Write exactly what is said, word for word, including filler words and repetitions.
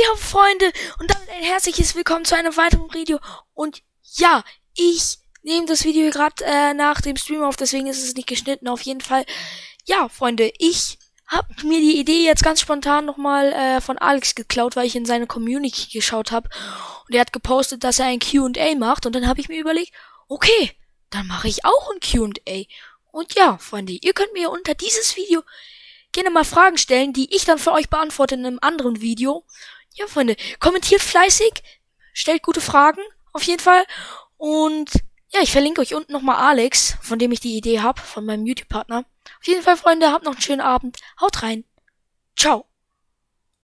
Ja, Freunde, und damit ein herzliches Willkommen zu einem weiteren Video. Und ja, ich nehme das Video gerade äh, nach dem Stream auf, deswegen ist es nicht geschnitten, auf jeden Fall. Ja, Freunde, ich habe mir die Idee jetzt ganz spontan nochmal äh, von Alex geklaut, weil ich in seine Community geschaut habe. Und er hat gepostet, dass er ein Q und A macht. Und dann habe ich mir überlegt, okay, dann mache ich auch ein Q und A. Und ja, Freunde, ihr könnt mir unter dieses Video gerne mal Fragen stellen, die ich dann für euch beantworte in einem anderen Video. Ja, Freunde, kommentiert fleißig, stellt gute Fragen, auf jeden Fall. Und ja, ich verlinke euch unten nochmal Alex, von dem ich die Idee habe, von meinem YouTube-Partner. Auf jeden Fall, Freunde, habt noch einen schönen Abend. Haut rein. Ciao.